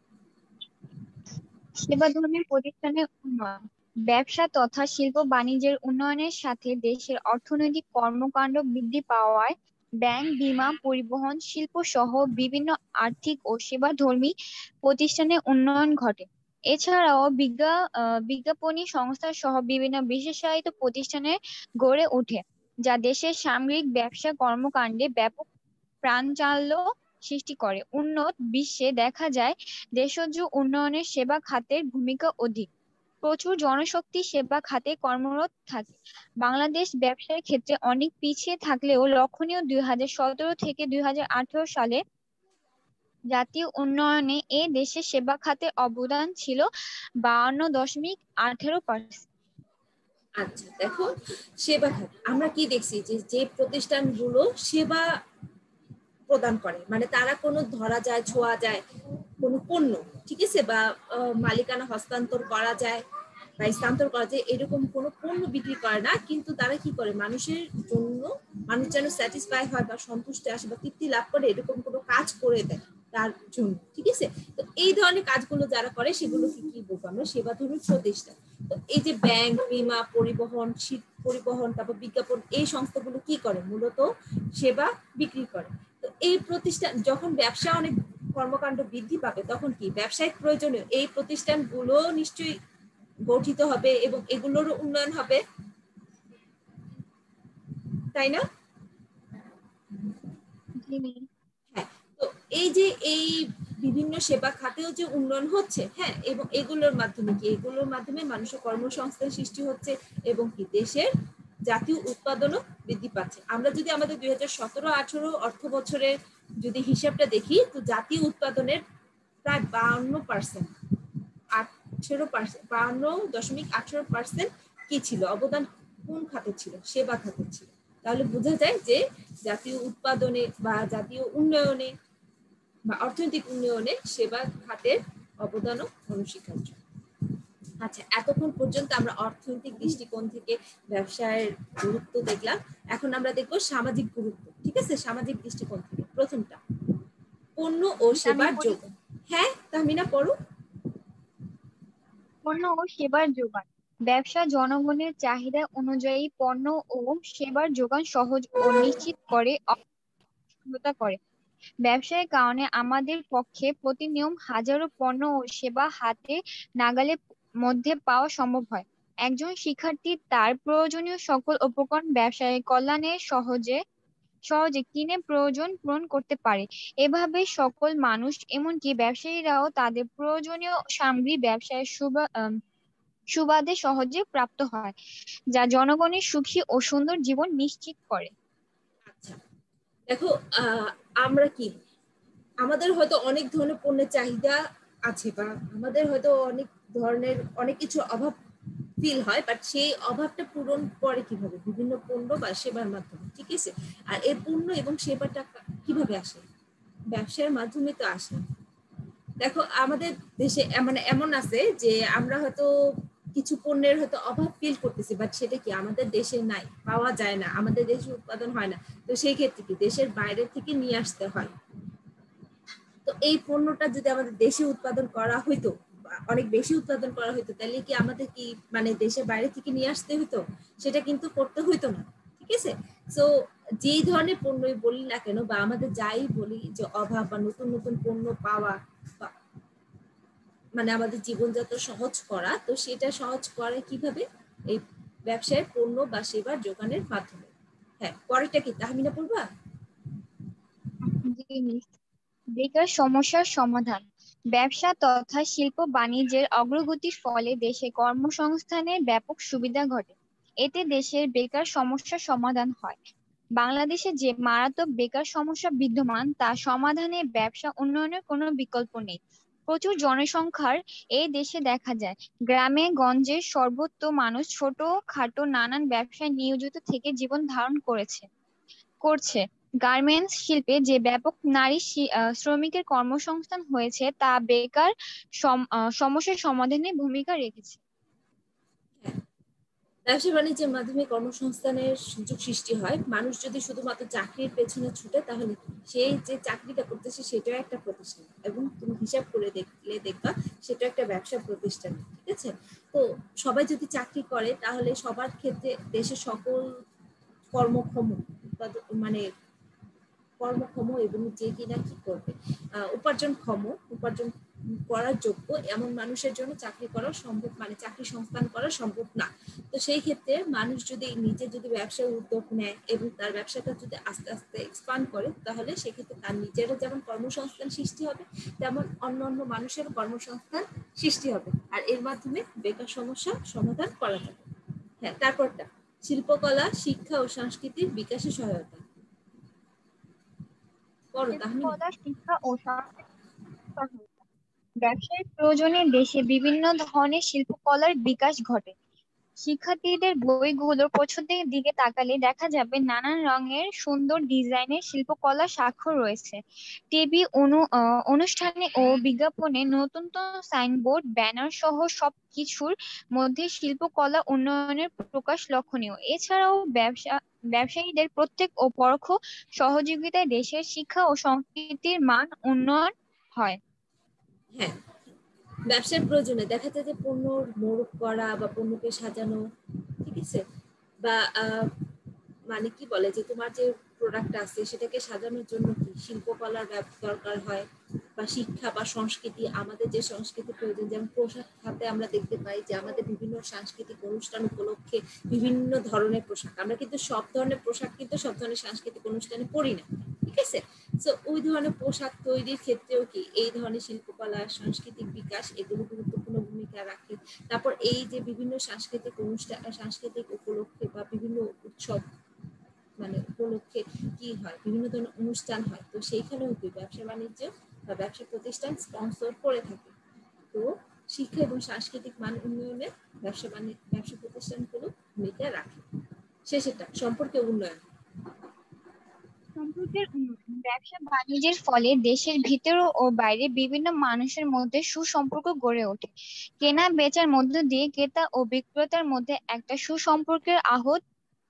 সেবাধর্মী প্রতিষ্ঠানের উন্নয়ন। ব্যবসা তথা শিল্প বাণিজ্যের উন্নয়নের সাথে দেশের অর্থনৈতিক কর্মকাণ্ড বৃদ্ধি পাওয়ায় ব্যাংক, বীমা, পরিবহন শিল্প সহ বিভিন্ন আর্থিক ও সেবাধর্মী প্রতিষ্ঠানের উন্নয়ন ঘটে। এছাড়াও বিজ্ঞাপনী সংস্থা সহ বিভিন্ন বিশেষায়িত প্রতিষ্ঠানে গড়ে ওঠে, যা দেশের সামগ্রিক ব্যবসা কর্মকাণ্ডে ব্যাপক প্রাণচালনা সৃষ্টি করে। উন্নত বিশ্বে দেখা যায় দেশজ উন্নয়নের সেবা খাতের ভূমিকা অধিক। প্রচুর জনশক্তি সেবা খাতে কর্মরত থাকে। বাংলাদেশ ব্যবসার ক্ষেত্রে অনেক পিছিয়ে থাকলেও লক্ষণীয় 2017 থেকে 2018 সালে জাতীয় উন্নয়নে এ দেশের সেবা খাতের অবদান ছিল 52.18%। আচ্ছা, দেখো, সেবা খাত আমরা কি দেখছি যে যে প্রতিষ্ঠানগুলো সেবা প্রদান করে, মানে তারা কোনো ধরা যায়, ছোঁয়া যায় কোনো পণ্য, ঠিক আছে, বা মালিকানা হস্তান্তর করা যায় বা স্থানান্তর করা যায়, এরকম কোনো পণ্য বিক্রি করে না, কিন্তু তারা কি করে? মানুষের জন্য, মানুষ যেন স্যাটিসফাই হয় বা সন্তুষ্টি আসে বা তৃপ্তি লাভ করে, এরকম কোনো কাজ করে দেয় তার জন্য, ঠিক আছে। তো এই ধরনের কাজগুলো যারা করে সেগুলো কি বলবো আমরা? সেবাধর্মী প্রতিষ্ঠান। তো এই যে ব্যাংক, বীমা, পরিবহন, তারপর বিজ্ঞাপন, এই সংস্থাগুলো কি করে? মূলত সেবা বিক্রি করে। তো এই প্রতিষ্ঠান যখন ব্যবসা অনেক কর্মকাণ্ড বৃদ্ধি পাবে, তখন কি ব্যবসায়িক প্রয়োজনীয় এই প্রতিষ্ঠানগুলো নিশ্চয়ই গঠিত হবে এবং এগুলোরও উন্নয়ন হবে, তাই না? হ্যাঁ। তো এই যে এই বিভিন্ন সেবা খাতেও যে উন্নয়ন হচ্ছে, হ্যাঁ, এবং এগুলোর মাধ্যমে কি? এগুলোর মাধ্যমে মানুষের কর্মসংস্থান সৃষ্টি হচ্ছে এবং কি দেশের জাতীয় উৎপাদনও বৃদ্ধি পাচ্ছে। আমরা যদি আমাদের 2017-18 অর্থ বছরের যদি হিসাবটা দেখি, তো জাতীয় উৎপাদনের প্রায় 52%, 52.18% কি ছিল? অবদান কোন খাতে ছিল? সেবা খাতে ছিল। তাহলে বোঝা যায় যে জাতীয় উৎপাদনে বা জাতীয় উন্নয়নে বা অর্থনৈতিক উন্নয়নে সেবা খাতের অবদানও অনস্বীকার্য। আচ্ছা, এতক্ষণ পর্যন্ত আমরা অর্থনৈতিক দৃষ্টিকোণ থেকে ব্যবসায়ের গুরুত্ব দেখলাম। এখন আমরা দেখব সামাজিক গুরুত্ব, ঠিক আছে, সামাজিক দৃষ্টিকোণ থেকে। প্রথমটা, পণ্য ও আমি সেবার পড়ি। যোগ। হ্যাঁ, তাহমিনা পড়ো। পণ্য ও সেবার যোগান। ব্যবসা জনগণের চাহিদা অনুযায়ী পণ্য ও সেবার যোগান সহজ ও নিশ্চিত করে, সহায়তা করে। ব্যবসায়ের কারণে আমাদের পক্ষে প্রতিনিয়ম হাজারো পণ্য ও সেবা হাতে নাগালের মধ্যে পাওয়া সম্ভব হয়। একজন শিক্ষার্থী তার প্রয়োজনীয় সকল উপকরণ ব্যবসায়ের কল্যাণে সহজে সহজে কিনে প্রয়োজন পূরণ করতে পারে। এভাবে সকল মানুষ, এমনকি ব্যবসায়ীরাও তাদের প্রয়োজনীয় সামগ্রী ব্যবসায়ের সুবাদে সহজে প্রাপ্ত হয়, যা জনগণের সুখী ও সুন্দর জীবন নিশ্চিত করে। আচ্ছা, দেখো, আহ, আমরা কি আমাদের হয়তো অনেক ধরনের পণ্যের চাহিদা আছে, বা আমাদের হয়তো অনেক ধরনের অনেক কিছু অভাব ফিল হয়, বাট সেই অভাবটা পূরণ করে কিভাবে? বিভিন্ন পণ্য বা সেবার মাধ্যমে, ঠিক আছে? আর এই পণ্য এবং সেবাটা কিভাবে আসে? ব্যবসার মাধ্যমে তো আসে। দেখো, আমাদের দেশে মানে এমন আছে যে আমরা হয়তো কিছু পণ্যের হয়তো অভাব ফিল করতেছি, বাট সেটা কি আমাদের দেশে নাই, পাওয়া যায় না, আমাদের দেশে উৎপাদন হয় না। তো সেই ক্ষেত্রে কি দেশের বাইরে থেকে নিয়ে আসতে হয়। তো এই পণ্যটা যদি আমাদের দেশে উৎপাদন করা হইতো, অনেক বেশি উৎপাদন করা হইতো, তাহলে কি আমাদের কি মানে দেশের বাইরে থেকে নিয়ে আসতে হইতো? সেটা কিন্তু করতে হইতো না, ঠিক আছে? সো যেই ধরনের পণ্যই বলি না কেন, বা আমাদের যাই বলি যে অভাব বা নতুন নতুন পণ্য পাওয়া, মানে আমাদের জীবনযাত্রা সহজ করা, তো সেটা সহজ করে কিভাবে? এই ব্যবসায়ের পণ্য বা সেবার যোগানের মাধ্যমে। হ্যাঁ, পরেরটা কি তাহমিনা পড়বা? জি, বেকার সমস্যার সমাধান। ব্যবসা তথা শিল্প বাণিজ্যের অগ্রগতির ফলে দেশে কর্মসংস্থানের ব্যাপক সুবিধা ঘটে। এতে দেশের বেকার সমস্যার সমাধান হয়। বাংলাদেশে যে মারাত্মক বেকার সমস্যা বিদ্যমান তা সমাধানে ব্যবসা উন্নয়নের কোনো বিকল্প নেই। প্রচুর জনসংখ্যার এই দেশে দেখা যায়, গ্রামে গঞ্জে সর্বত্র মানুষ ছোট খাটো নানান ব্যবসায় নিয়োজিত থেকে জীবন ধারণ করছে। গার্মেন্টস শিল্পে যে ব্যাপক নারী শ্রমিকের কর্মসংস্থান হয়েছে তা বেকার সমস্যার সমাধানে ভূমিকা রেখেছে। ব্যবসা বাণিজ্যের মাধ্যমে কর্মসংস্থানের সুযোগ সৃষ্টি হয়। মানুষ যদি শুধুমাত্র চাকরির পেছনে ছুটে, তাহলে সেই যে চাকরিটা করতেছে সেটাও একটা প্রতিষ্ঠান, এবং তুমি হিসাব করে দেখলে দেখবা সেটা একটা ব্যবসা প্রতিষ্ঠান, ঠিক আছে? তো সবাই যদি চাকরি করে, তাহলে সবার ক্ষেত্রে দেশের সকল কর্মক্ষম মানে কর্মক্ষম এবং যে কিনা কি করবে, উপার্জন করার যোগ্য এমন মানুষের জন্য চাকরি করা সম্ভব, মানে চাকরি সংস্থান করা সম্ভব না। তো সেই ক্ষেত্রে মানুষ যদি নিজে যদি ব্যবসার উদ্যোগ নেয় এবং তার ব্যবসাটা যদি আস্তে আস্তে এক্সপান্ড করে, তাহলে সেক্ষেত্রে তার নিজেরও যেমন কর্মসংস্থান সৃষ্টি হবে, তেমন অন্য অন্য মানুষের কর্মসংস্থান সৃষ্টি হবে, আর এর মাধ্যমে বেকার সমস্যা সমাধান করা যাবে। হ্যাঁ, তারপরটা শিল্পকলা, শিক্ষা ও সংস্কৃতির বিকাশে সহায়তা করো তাহমিনা। শিল্পকলা, শিক্ষা ও সহায়তা। ব্যবসায়ের প্রয়োজনে দেশে বিভিন্ন ধরনের শিল্পকলার বিকাশ ঘটে। শিক্ষার্থীদের বইগুলোর পছন্দের দিকে তাকালে দেখা যাবে নানান রঙের সুন্দর ডিজাইনের শিল্পকলা স্বাক্ষর রয়েছে। টিভি অনুষ্ঠানে ও বিজ্ঞাপনে নতুন নতুন সাইনবোর্ড, ব্যানার সহ সবকিছুর মধ্যে শিল্পকলা উন্নয়নের প্রকাশ লক্ষণীয়। এছাড়াও ব্যবসায়ীদের প্রত্যক্ষ ও পরোক্ষ সহযোগিতায় দেশের শিক্ষা ও সংস্কৃতির মান উন্নয়ন হয়। হ্যাঁ, ব্যবসার প্রয়োজনে দেখা যায় যে পণ্যর মোড়ক করা বা পণ্যকে সাজানো, ঠিক আছে? বা মানে কি বলে যে তোমার যে প্রোডাক্ট আছে সেটাকে সাজানোর জন্য কি শিল্পকলার দরকার হয়, বা শিক্ষা বা সংস্কৃতি, আমাদের যে সংস্কৃতি প্রয়োজন, যেমন পোশাক খাতে আমরা দেখতে পাই যে আমাদের বিভিন্ন সাংস্কৃতিক অনুষ্ঠান উপলক্ষে বিভিন্ন ধরনের পোশাক, আমরা কিন্তু সব ধরনের পোশাক কিন্তু সব ধরনের সাংস্কৃতিক অনুষ্ঠানে পরি না, ঠিক আছে? তো ওই ধরনের পোশাক তৈরির ক্ষেত্রেও কি এই ধরনের শিল্পকলা, সাংস্কৃতিক বিকাশ এগুলো গুরুত্বপূর্ণ ভূমিকা রাখে। তারপর এই যে বিভিন্ন সাংস্কৃতিক অনুষ্ঠান, সাংস্কৃতিক উপলক্ষে বা বিভিন্ন উৎসব মানে উপলক্ষে কি হয়, বিভিন্ন ধরনের অনুষ্ঠান হয়, তো সেইখানেও কি ব্যবসা বাণিজ্য বা ব্যবসা প্রতিষ্ঠান স্পন্সর করে থাকে। তো শিক্ষা এবং সাংস্কৃতিক মান উন্নয়নে ব্যবসা প্রতিষ্ঠানগুলো ভূমিকা রাখে। শেষেরটা সম্পর্কে উন্নয়ন। সম্পর্কের উন্নয়ন। ব্যবসা বাণিজ্যের ফলে দেশের ভিতরে ও বাইরে বিভিন্ন মানুষের মধ্যে সুসম্পর্ক গড়ে ওঠে। কেনা বেচার মধ্য দিয়ে ক্রেতা ও বিক্রেতার মধ্যে একটা সুসম্পর্কের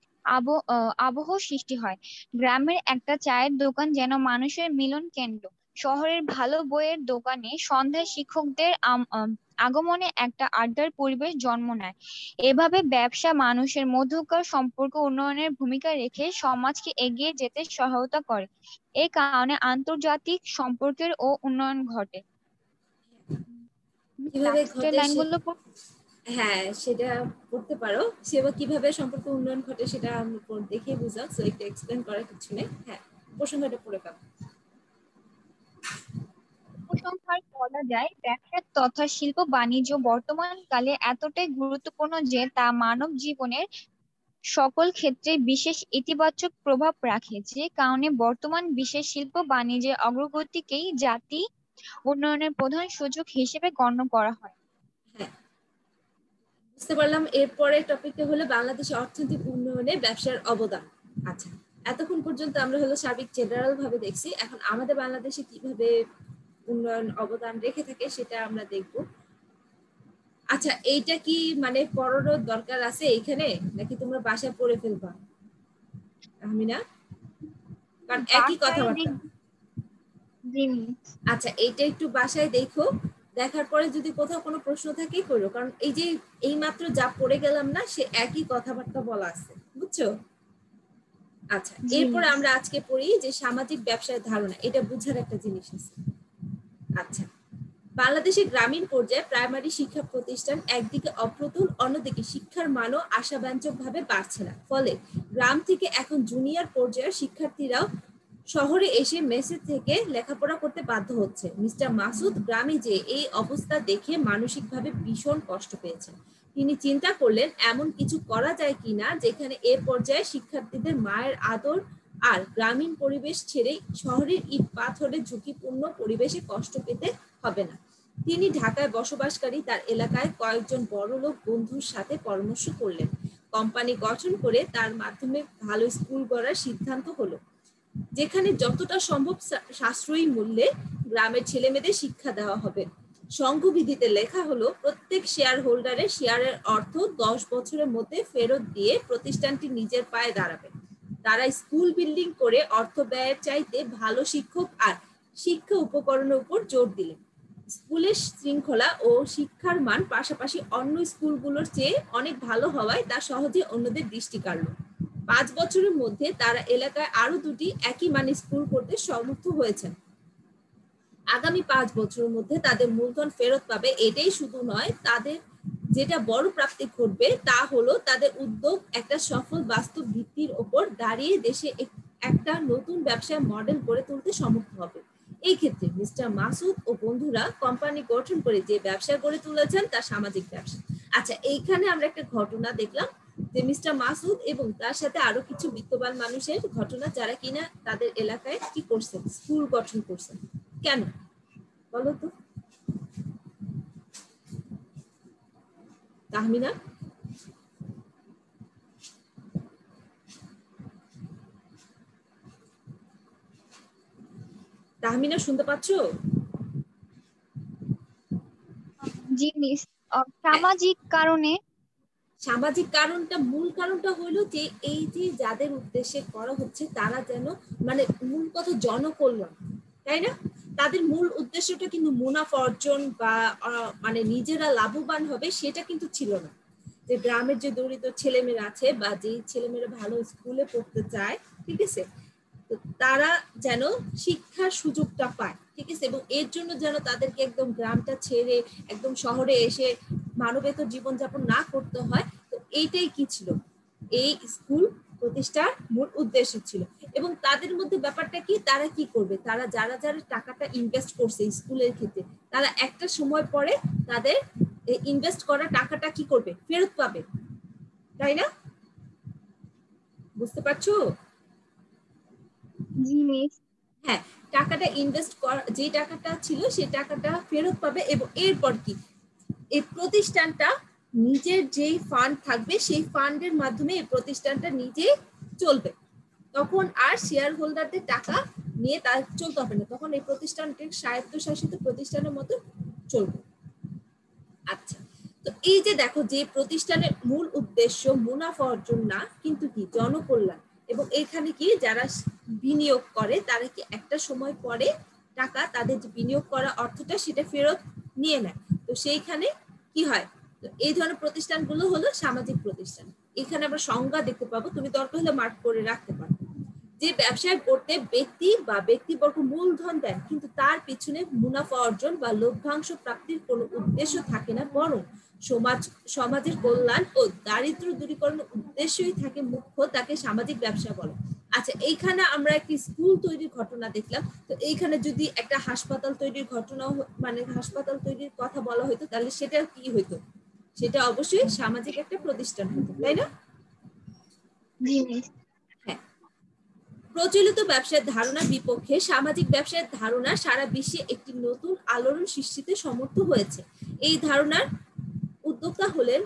আবহ সৃষ্টি হয়। গ্রামের একটা চায়ের দোকান যেন মানুষের মিলন কেন্দ্র। শহরের ভালো বইয়ের দোকানে সন্ধ্যায় শিক্ষকদের আগমনে একটা আড্ডার পরিবেশ জন্ম নেয়। এভাবে ব্যবসা মানুষের মধ্যকার সম্পর্ক উন্নয়নের ভূমিকা রেখে সমাজকে এগিয়ে যেতে সহায়তা করে। এই কারণে আন্তর্জাতিক সম্পর্কের ও উন্নয়ন ঘটে। কিভাবে লাস্টের ঘটে লাইনগুলো হ্যাঁ সেটা করতে পারো। সেবা কিভাবে সম্পর্ক উন্নয়ন ঘটে সেটা আমি দেখে বুঝলাম, সো একটু এক্সপ্লেন করার কিছু নেই। হ্যাঁ, প্রসঙ্গটা পড়ে পাবো। উপসংহার বলা যায়, ব্যবসা তথা শিল্প বাণিজ্য বর্তমান কালে এতটাই গুরুত্বপূর্ণ যে তা মানব জীবনের সকল ক্ষেত্রে বিশেষ ইতিবাচক প্রভাব রাখে, যে কারণে বর্তমান বিশ্বের শিল্প বাণিজ্যের অগ্রগতিকেই জাতি উন্নয়নের প্রধান সুযোগ হিসেবে গণ্য করা হয়। হ্যাঁ, বুঝতে পারলাম। এরপরে টপিকটা হলো বাংলাদেশের অর্থনৈতিক উন্নয়নে ব্যবসার অবদান। আচ্ছা, এতক্ষণ পর্যন্ত আমরা হলো সার্বিক জেনারেল ভাবে দেখছি, এখন আমাদের বাংলাদেশে কিভাবে উন্নয়ন অবদান রেখে থাকে সেটা আমরা দেখব। আচ্ছা, এইটা কি মানে পড়ানোর দরকার আছে এখানে, নাকি তোমরা বাসায় পড়ে ফেলবা? আমি না, কারণ একই বাসায় কথাবার্তা। জিনিস আচ্ছা, এইটা একটু বাসায় দেখো, দেখার পরে যদি কোথাও কোনো প্রশ্ন থাকে করো, কারণ এই যে এই মাত্র যা পড়ে গেলাম না, সে একই কথাবার্তা বলা আছে, বুঝছো? আচ্ছা, এরপর জিনিস আমরা আজকে পড়ি যে সামাজিক ব্যবসার ধারণা, এটা বুঝার একটা জিনিস আছে। আচ্ছা, বাংলাদেশের গ্রামীণ পর্যায়ে প্রাইমারি শিক্ষা প্রতিষ্ঠান একদিকে অপ্রতুল, অন্যদিকে শিক্ষার মানও আশাব্যঞ্জক ভাবে বাড়ছে না। ফলে গ্রাম থেকে এখন জুনিয়র পর্যায়ের শিক্ষার্থীরাও শহরে এসে মেসে থেকে লেখাপড়া করতে বাধ্য হচ্ছে। মিস্টার মাসুদ গ্রামে যে এই অবস্থা দেখে মানসিকভাবে ভীষণ কষ্ট পেয়েছেন। তিনি চিন্তা করলেন এমন কিছু করা যায় কিনা যেখানে এ পর্যায়ে শিক্ষার্থীদের মায়ের আদর আর গ্রামীণ পরিবেশ ছেড়ে শহরের ইট পাথরের ঝুঁকিপূর্ণ পরিবেশে কষ্ট পেতে হবে না। তিনি ঢাকায় বসবাসকারী তার এলাকায় কয়েকজন বড়লোক বন্ধুর সাথে পরামর্শ করলেন। কোম্পানি গঠন করে তার মাধ্যমে ভালো স্কুল গড়ার সিদ্ধান্ত হলো, যেখানে যতটা সম্ভব সাশ্রয়ী মূল্যে গ্রামের ছেলেমেয়েদের শিক্ষা দেওয়া হবে। সংঘবিধিতে লেখা হলো, প্রত্যেক শেয়ার হোল্ডারের শেয়ারের অর্থ 10 বছরের মধ্যে ফেরত দিয়ে প্রতিষ্ঠানটি নিজের পায়ে দাঁড়াবে। তারা স্কুল বিল্ডিং করে অর্থ ব্যয়ের চাইতে ভালো শিক্ষক আর শিক্ষা উপকরণের উপর জোর দিলেন। স্কুলের শৃঙ্খলা ও শিক্ষার মান পাশাপাশি অন্য স্কুলগুলোর চেয়ে অনেক ভালো হওয়ায় তা সহজে অন্যদের দৃষ্টি কাড়ল। 5 বছরের মধ্যে তারা এলাকায় আরো দুটি একই মানে স্কুল করতে সমর্থ হয়েছেন। আগামী 5 বছরের মধ্যে তাদের মূলধন ফেরত পাবে। এটাই শুধু নয়, তাদের যেটা বড় প্রাপ্তি ঘটবে তা হলো তাদের উদ্যোগ একটা সফল বাস্তব ভিত্তির ওপর দাঁড়িয়ে দেশে একটা নতুন ব্যবসায় মডেল গড়ে তুলতে সমর্থ হবে। এই ক্ষেত্রে মিস্টার মাসুদ ও বন্ধুরা কোম্পানি গঠন করে যে ব্যবসা গড়ে তুলেছেন তা সামাজিক ব্যবসা। আচ্ছা, এইখানে আমরা একটা ঘটনা দেখলাম যে মিস্টার মাসুদ এবং তার সাথে আরো কিছু বিত্তবান মানুষের ঘটনা, যারা কিনা তাদের এলাকায় কি করছেন, স্কুল গঠন করছেন। কেন বলো তো তাহমিনা? তাহমিনা শুনতে পাচ্ছ? জিনিস সামাজিক কারণে। সামাজিক কারণটা, মূল কারণটা হলো যে এই যে যাদের উদ্দেশ্যে করা হচ্ছে তারা যেন মানে মূল কথা জনকল্যাণ, তাই না? তাদের মূল উদ্দেশ্যটা কিন্তু মুনাফা অর্জন বা মানে নিজেরা লাভবান হবে সেটা কিন্তু ছিল না। যে গ্রামের যে দরিদ্র ছেলেমেয়েরা আছে বা যে ছেলেমেয়েরা ভালো স্কুলে পড়তে চায়, ঠিক আছে, তো তারা যেন শিক্ষার সুযোগটা পায়, ঠিক আছে, এবং এর জন্য যেন তাদেরকে একদম গ্রামটা ছেড়ে একদম শহরে এসে মানবেতর জীবনযাপন না করতে হয়। তো এইটাই কি ছিল এই স্কুল প্রতিষ্ঠার মূল উদ্দেশ্য ছিল। এবং তাদের মধ্যে ব্যাপারটা কি, তারা কি করবে, তারা যারা যারা টাকাটা ইনভেস্ট করছে স্কুলের ক্ষেত্রে, তারা একটা সময় পরে তাদের ইনভেস্ট করা টাকাটা কি করবে, ফেরত পাবে, তাই না? বুঝতে পারছো? জিনিস হ্যাঁ, টাকাটা ইনভেস্ট করা, যে টাকাটা ছিল সেই টাকাটা ফেরত পাবে। এবং এরপর কি, এই প্রতিষ্ঠানটা নিজের যেই ফান্ড থাকবে সেই ফান্ডের মাধ্যমে এই প্রতিষ্ঠানটা নিজে চলবে। তখন আর শেয়ার হোল্ডারদের টাকা নিয়ে তার চলতে হবে না, তখন এই প্রতিষ্ঠানটি স্বায়ত্তশাসিত প্রতিষ্ঠানের মতো চলবে। আচ্ছা, তো এই যে দেখো, যে প্রতিষ্ঠানের মূল উদ্দেশ্য মুনাফা অর্জন না, কিন্তু কি জনকল্যাণ। এবং এখানে কি যারা বিনিয়োগ করে তারা কি একটা সময় পরে টাকা, তাদের যে বিনিয়োগ করা অর্থটা সেটা ফেরত নিয়ে নেয়। তো সেইখানে কি হয়, তো এই ধরনের প্রতিষ্ঠানগুলো হলো সামাজিক প্রতিষ্ঠান। এখানে আমরা সংজ্ঞা দেখতে পাবো, তুমি দরকার হলে মার্ক করে রাখতে পারো। যে ব্যবসায় করতে ব্যক্তি বা ব্যক্তিবর্গ মূলধন দেন, কিন্তু তার পিছনে মুনাফা অর্জন বা লভ্যাংশ প্রাপ্তির কোনো উদ্দেশ্য থাকে না, বরং সমাজের কল্যাণ ও দারিদ্র্য দূরীকরণের উদ্দেশ্যই থাকে মুখ্য, তাকে সামাজিক ব্যবসা বলে। আচ্ছা, এইখানে আমরা একটি স্কুল তৈরির ঘটনা দেখলাম। তো এইখানে যদি একটা হাসপাতাল তৈরির ঘটনা, মানে হাসপাতাল তৈরির কথা বলা হইতো, তাহলে সেটা কি হইতো? সেটা অবশ্যই সামাজিক একটা প্রতিষ্ঠান হতো, তাই না? হ্যাঁ। প্রচলিত ব্যবসার ধারণার বিপক্ষে সামাজিক ব্যবসার ধারণা সারা বিশ্বে একটি নতুন আলোড়ন সৃষ্টিতে সমর্থ হয়েছে। এই ধারণার উদ্যোক্তা হলেন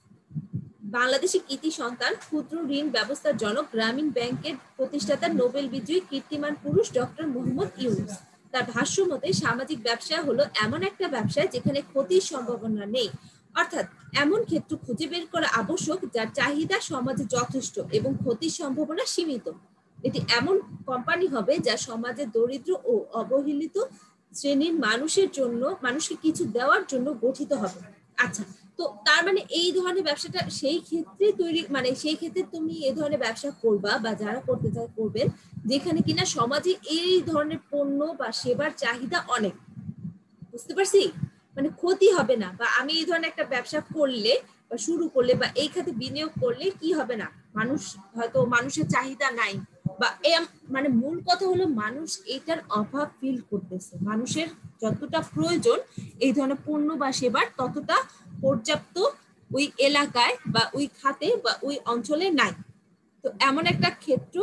বাংলাদেশি কৃতি সন্তান, ক্ষুদ্র ঋণ ব্যবস্থার জনক, গ্রামীণ ব্যাংকের প্রতিষ্ঠাতা, নোবেল বিজয়ী কীর্তিমান পুরুষ ডক্টর মোহাম্মদ ইউনূস। তার ভাষ্য মতে সামাজিক ব্যবসা হলো এমন একটা ব্যবসা যেখানে ক্ষতির সম্ভাবনা নেই, অর্থাৎ এমন ক্ষেত্র খুঁজে বের করা আবশ্যক যার চাহিদা সমাজে যথেষ্ট এবং ক্ষতির সম্ভাবনা সীমিত। এটি এমন কোম্পানি হবে যা সমাজের দরিদ্র ও অবহেলিত শ্রেণীর মানুষের জন্য, মানুষকে কিছু দেওয়ার জন্য গঠিত হবে। আচ্ছা, তো তার মানে এই ধরনের ব্যবসাটা সেই ক্ষেত্রে তৈরি, মানে সেই ক্ষেত্রে তুমি এই ধরনের ব্যবসা করবা বা যারা করতে চায় করবেন, যেখানে কিনা সমাজে এই ধরনের পণ্য বা সেবার চাহিদা অনেক। বুঝতে পারছি? মানে ক্ষতি হবে না, বা আমি এই ধরনের একটা ব্যবসা করলে বা শুরু করলে বা এই খাতে বিনিয়োগ করলে কি হবে না, মানুষ হয়তো, মানুষের চাহিদা নাই, বা মানে মূল কথা হলো মানুষ এটার অভাব ফিল করতেছে, মানুষের যতটা প্রয়োজন এই ধরনের পণ্য বা সেবার ততটা পর্যাপ্ত ওই এলাকায় বা ওই খাতে বা ওই অঞ্চলে নাই। তো এমন একটা ক্ষেত্র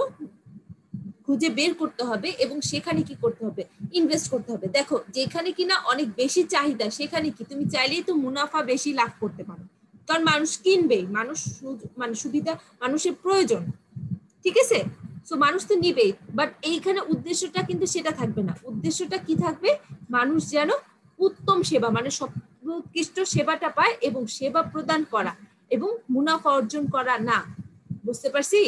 খুঁজে বের করতে হবে এবং সেখানে কি করতে হবে, ইনভেস্ট করতে হবে। দেখো, যেখানে কিনা অনেক বেশি চাহিদা সেখানে কি তুমি চাইলেই তো মুনাফা বেশি লাভ করতে পারো, কারণ মানুষ কিনবেই, মানুষ মানে সুবিধা, মানুষের প্রয়োজন, ঠিক আছে? সো মানুষ তো নিবেই, বাট এইখানে উদ্দেশ্যটা কিন্তু সেটা থাকবে না। উদ্দেশ্যটা কি থাকবে, মানুষ যেন উত্তম সেবা, মানে সর্বোৎকৃষ্ট সেবাটা পায় এবং সেবা প্রদান করা এবং মুনাফা অর্জন করা না। বুঝতে পারছি?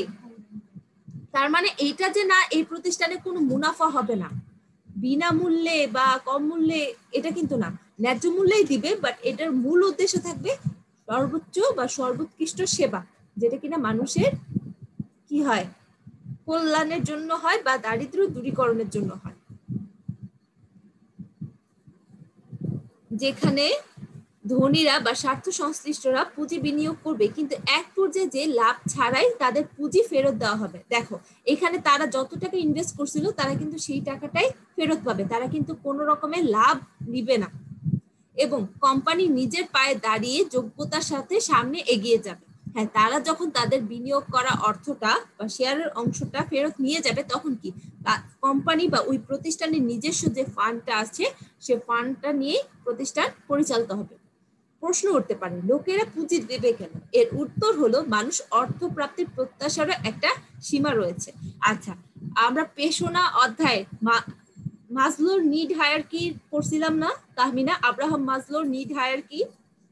তার মানে এইটা যে না, এই প্রতিষ্ঠানে কোনো মুনাফা হবে না, বিনামূল্যে বা কম মূল্যে, এটা কিন্তু না, ন্যায্য মূল্যেই দিবে, বাট এটার মূল উদ্দেশ্য থাকবে সর্বোচ্চ বা সর্বোৎকৃষ্ট সেবা, যেটা কিনা মানুষের কি হয়, কল্যাণের জন্য হয় বা দারিদ্র্য দূরীকরণের জন্য হয়। যেখানে ধনীরা বা স্বার্থ সংশ্লিষ্টরা পুঁজি বিনিয়োগ করবে, কিন্তু এক পর্যায়ে যে লাভ ছাড়াই তাদের পুঁজি ফেরত দেওয়া হবে। দেখো, এখানে তারা যত টাকা ইনভেস্ট করছিল তারা কিন্তু সেই টাকাটাই ফেরত পাবে, তারা কিন্তু কোনো রকমের লাভ নিবে না, এবং কোম্পানি নিজের পায়ে দাঁড়িয়ে যোগ্যতার সাথে সামনে এগিয়ে যাবে। হ্যাঁ, তারা যখন তাদের বিনিয়োগ করা অর্থটা বা শেয়ারের অংশটা ফেরত নিয়ে যাবে, তখন কি কোম্পানি বা ওই প্রতিষ্ঠানের নিজস্ব যে ফান্ডটা আছে সে ফান্ডটা নিয়ে প্রতিষ্ঠান পরিচালিত হবে। প্রশ্ন উঠতে পারে, লোকেরা পুঁজি দেবে কেন? এর উত্তর হলো, মানুষ অর্থ প্রাপ্তির প্রত্যাশারও একটা সীমা রয়েছে। আচ্ছা, আমরা পেশোনা অধ্যায়ে মাসলোর নিড হায়ারার্কি পড়ছিলাম না তাহমিনা? আব্রাহাম মাসলোর নিড হায়ারার্কি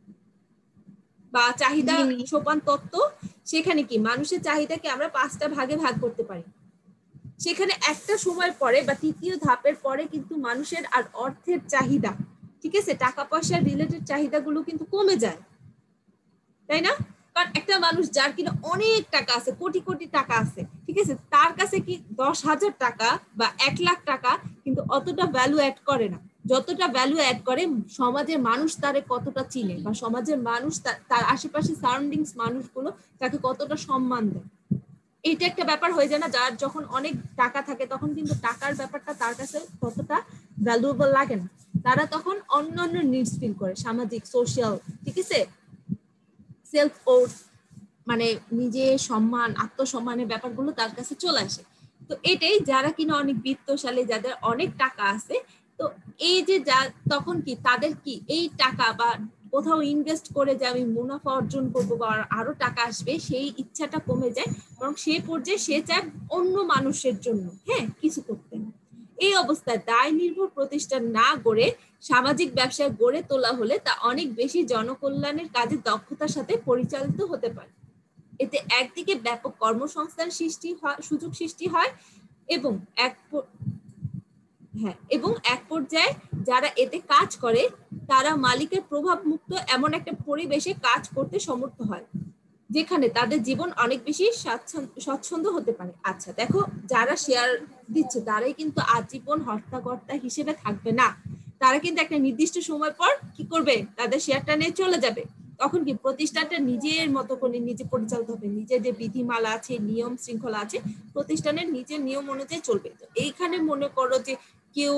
বা চাহিদা সোপান তত্ত্ব। সেখানে কি মানুষের চাহিদাকে আমরা 5টা ভাগে ভাগ করতে পারি। সেখানে একটা সময় পরে বা তৃতীয় ধাপের পরে কিন্তু মানুষের আর অর্থের চাহিদা, ঠিক আছে, টাকা পয়সার রিলেটেড চাহিদাগুলো কিন্তু কমে যায়, তাই না? কারণ একটা মানুষ যার কিনা অনেক টাকা আছে, কোটি কোটি টাকা আছে, ঠিক আছে, তার কাছে কি 10,000 টাকা বা 1 লাখ টাকা কিন্তু অতটা ভ্যালু অ্যাড করে না, যতটা ভ্যালু অ্যাড করে সমাজের মানুষ তারে কতটা চিনে, বা সমাজের মানুষ তার আশেপাশে সারাউন্ডিংস মানুষগুলো তাকে কতটা সম্মান দেয়। এইটা একটা ব্যাপার হয়ে যায় না? যার যখন অনেক টাকা থাকে তখন কিন্তু টাকার ব্যাপারটা তার কাছে ততটা ভ্যালুয়েবল লাগে না, তারা তখন অন্যান্য নিডস ফিল করে, সামাজিক, সোশ্যাল, ঠিক আছে, সেলফ ওর্থ, মানে নিজে সম্মান, আত্মসম্মানের ব্যাপারগুলো তার কাছে চলে আসে। তো এটাই যারা কিনা অনেক বিত্তশালী, যাদের অনেক টাকা আছে, তো এই যে তখন কি তাদের কি এই টাকা বা কোথাও ইনভেস্ট করে যে আমি মুনাফা অর্জন করবো বা আরো টাকা আসবে, সেই ইচ্ছাটা কমে যায়, বরং সেই পর্যায়ে সে চায় অন্য মানুষের জন্য হ্যাঁ কিছু করতে। এই অবস্থায় দায় নির্ভর প্রতিষ্ঠান না গড়ে সামাজিক ব্যবসা গড়ে তোলা হলে তা অনেক বেশি জনকল্যাণের কাজে দক্ষতার সাথে পরিচালিত হতে পারে। এতে একদিকে ব্যাপক কর্মসংস্থান সৃষ্টি হয়, সুযোগ সৃষ্টি হয়, এবং হ্যাঁ, এবং এক পর্যায়ে যারা এতে কাজ করে তারা মালিকের প্রভাব মুক্ত এমন একটা পরিবেশে কাজ করতে সমর্থ হয় যেখানে তাদের জীবন অনেক বেশি স্বচ্ছন্দ হতে পারে। আচ্ছা দেখো, যারা শেয়ার দিচ্ছে তারাই কিন্তু আজীবন হর্তাকর্তা হিসেবে থাকবে না, তারা কিন্তু একটা নির্দিষ্ট সময় পর কি করবে, তাদের শেয়ারটা নিয়ে চলে যাবে। তখন কি প্রতিষ্ঠানটা নিজের মতো করে নিজে পরিচালিত হবে, নিজের যে বিধিমালা আছে, নিয়ম শৃঙ্খলা আছে, প্রতিষ্ঠানের নিজের নিয়ম অনুযায়ী চলবে। তো এইখানে মনে করো যে কেউ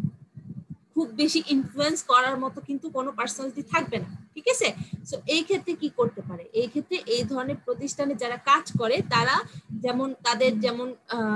খুব বেশি ইনফ্লুয়েন্স করার মতো কিন্তু কোনো পার্সোনালিটি থাকবে না, ঠিক আছে। সো এই ক্ষেত্রে কি করতে পারে, এই ক্ষেত্রে এই ধরনের প্রতিষ্ঠানে যারা কাজ করে তারা যেমন তাদের যেমন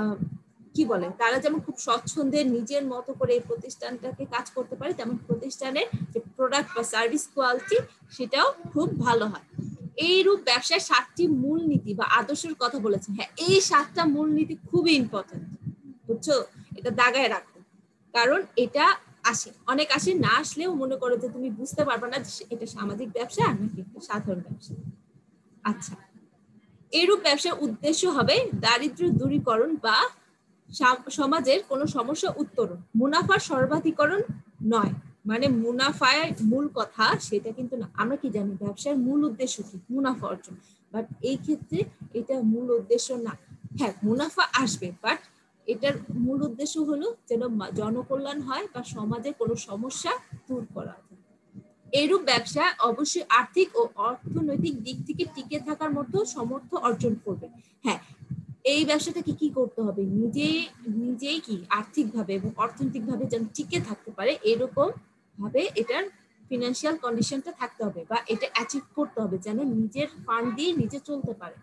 কি বলে, তারা যেমন খুব স্বচ্ছন্দে নিজের মতো করে এই প্রতিষ্ঠানটাকে কাজ করতে পারে, তেমন প্রতিষ্ঠানের যে প্রোডাক্ট বা সার্ভিস কোয়ালিটি সেটাও খুব ভালো হয়। এইরূপ ব্যবসায় 7টি মূলনীতি বা আদর্শের কথা বলেছেন। হ্যাঁ, এই 7টা মূলনীতি খুবই ইম্পর্টেন্ট, বুঝছো, এটা দাগায় রাখো, কারণ এটা আসে, অনেক আসে, না আসলেও মনে করো যে তুমি বুঝতে পারবে না যে এটা সামাজিক ব্যবসা নাকি একটা সাধারণ ব্যবসা। আচ্ছা, এরূপ ব্যবসার উদ্দেশ্য হবে দারিদ্র্য দূরীকরণ বা সমাজের কোনো সমস্যা উত্তরণ, মুনাফার সর্বাধিকরণ নয়। মানে মুনাফায় মূল কথা সেটা কিন্তু না। আমরা কি জানি ব্যবসার মূল উদ্দেশ্য কি, মুনাফা অর্জন, বাট এই ক্ষেত্রে এটা মূল উদ্দেশ্য না। হ্যাঁ, মুনাফা আসবে, বাট এটার মূল উদ্দেশ্য হলো যেন জনকল্যাণ হয় বা সমাজে কোনো সমস্যা দূর করা যায়। এরূপ ব্যবসা অবশ্যই আর্থিক ও অর্থনৈতিক দিক থেকে টিকে থাকার মতো সামর্থ্য অর্জন করবে। হ্যাঁ, এই ব্যবসাটাকে কি করতে হবে, নিজেই কি আর্থিকভাবে এবং অর্থনৈতিকভাবে যেন টিকে থাকতে পারে এরকম ভাবে এটার ফিনান্সিয়াল কন্ডিশনটা থাকতে হবে, বা এটা অ্যাচিভ করতে হবে যেন নিজের ফান্ড দিয়ে নিজে চলতে পারে।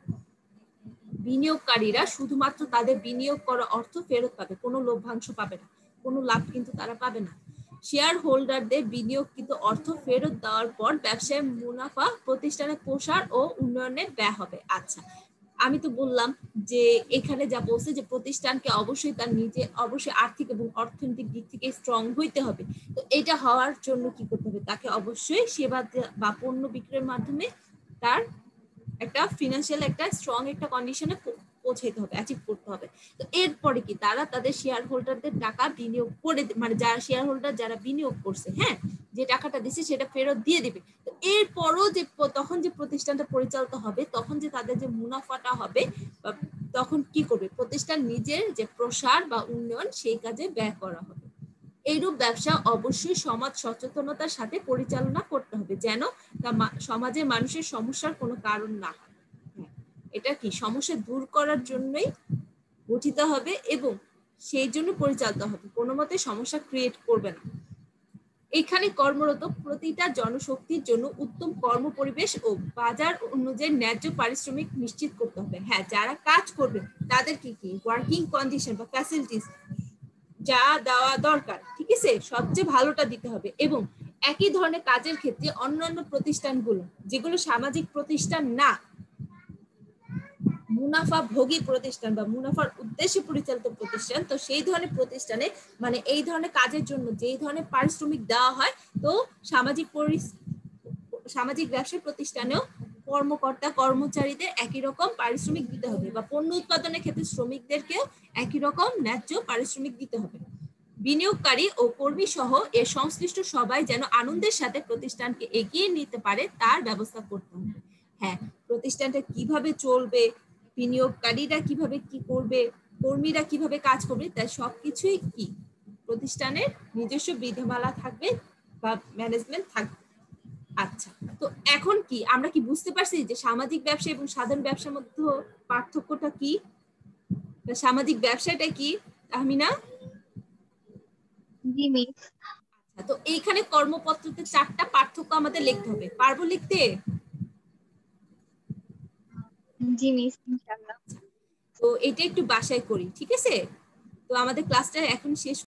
বিনিয়োগকারীরা শুধুমাত্র তাদের বিনিয়োগ করা অর্থ ফেরত পাবে, কোনো লভ্যাংশ পাবে না, কোনো লাভ কিন্তু তারা পাবে না। শেয়ার হোল্ডারদের বিনিয়োগকৃত অর্থ ফেরত দেওয়ার পর ব্যবসায় মুনাফা প্রতিষ্ঠানের প্রসার ও উন্নয়নে ব্যয় হবে। আচ্ছা, আমি তো বললাম যে এখানে যা বলছে যে প্রতিষ্ঠানকে অবশ্যই তার নিজে অবশ্যই আর্থিক এবং অর্থনৈতিক দিক থেকে স্ট্রং হইতে হবে। তো এটা হওয়ার জন্য কি করতে হবে, তাকে অবশ্যই সেবা বা পণ্য বিক্রয়ের মাধ্যমে তার একটা ফিনান্সিয়াল একটা স্ট্রং একটা কন্ডিশনে পৌঁছাইতে হবে, অ্যাচিভ করতে হবে। তো এরপরে কি তারা তাদের শেয়ার হোল্ডারদের টাকা বিনিয়োগ করে, মানে যারা শেয়ার হোল্ডার যারা বিনিয়োগ করছে, হ্যাঁ, যে টাকাটা দিছে সেটা ফেরত দিয়ে দিবে। তো এরপরও যে তখন যে প্রতিষ্ঠানটা পরিচালিত হবে, তখন যে তাদের যে মুনাফাটা হবে, তখন কি করবে, প্রতিষ্ঠান নিজের যে প্রসার বা উন্নয়ন সেই কাজে ব্যয় করা হবে। এইরূপ ব্যবসা অবশ্যই সমাজ সচেতনতার সাথে পরিচালনা করতে হবে যেন সমাজে মানুষের সমস্যার কোনো কারণ না হয়। এটা কি সমস্যা দূর করার জন্যই গঠিত হবে এবং সেই জন্য পরিচালিত হবে, কোনো মতে সমস্যা ক্রিয়েট করবে না। এখানে কর্মরত প্রতিটা জনশক্তির জন্য উত্তম কর্ম পরিবেশ ও বাজার অনুযায়ী ন্যায্য পারিশ্রমিক নিশ্চিত করতে হবে। হ্যাঁ, যারা কাজ করবে তাদের কি কি ওয়ার্কিং কন্ডিশন বা ফ্যাসিলিটিস যা দেওয়া দরকার, ঠিক আছে, সবচেয়ে ভালোটা দিতে হবে। এবং একই ধরনের কাজের ক্ষেত্রে অন্যান্য প্রতিষ্ঠানগুলো যেগুলো সামাজিক প্রতিষ্ঠান না, মুনাফা ভোগী প্রতিষ্ঠান বা মুনাফার উদ্দেশ্যে পরিচালিত প্রতিষ্ঠান, তো সেই ধরনের প্রতিষ্ঠানে মানে এই ধরনের কাজের জন্য যেই ধরনের পারিশ্রমিক দেওয়া হয়, তো সামাজিক ব্যবসা প্রতিষ্ঠানেও কর্মকর্তা কর্মচারীদের একই রকম পারিশ্রমিক দিতে হবে, বা পণ্য উৎপাদনের ক্ষেত্রে শ্রমিকদেরকেও একই রকম ন্যায্য পারিশ্রমিক দিতে হবে। বিনিয়োগকারী ও কর্মী সহ এর সংশ্লিষ্ট সবাই যেন আনন্দের সাথে প্রতিষ্ঠানকে এগিয়ে নিতে পারে তার ব্যবস্থা করতে হবে। হ্যাঁ, প্রতিষ্ঠানটা কিভাবে চলবে, বিনিয়োগকারীরা কিভাবে কি করবে, কর্মীরা কিভাবে কাজ করবে, তাই সবকিছুই কি প্রতিষ্ঠানের নিজস্ব বিধিমালা থাকবে বা ম্যানেজমেন্ট থাকবে। আচ্ছা, তো এখন কি আমরা কি বুঝতে পারছি যে সামাজিক ব্যবসা এবং সাধারণ ব্যবসার মধ্যে পার্থক্যটা কি, সামাজিক ব্যবসাটা কি, তাহমিনা? জি মিস। আচ্ছা, তো এইখানে কর্মপত্রতে 4টা পার্থক্য আমাদের লিখতে হবে, পারবো লিখতে? জি মিস, ইনশাআল্লাহ। তো এটা একটু বাসায় করি, ঠিক আছে। তো আমাদের ক্লাসটা এখন শেষ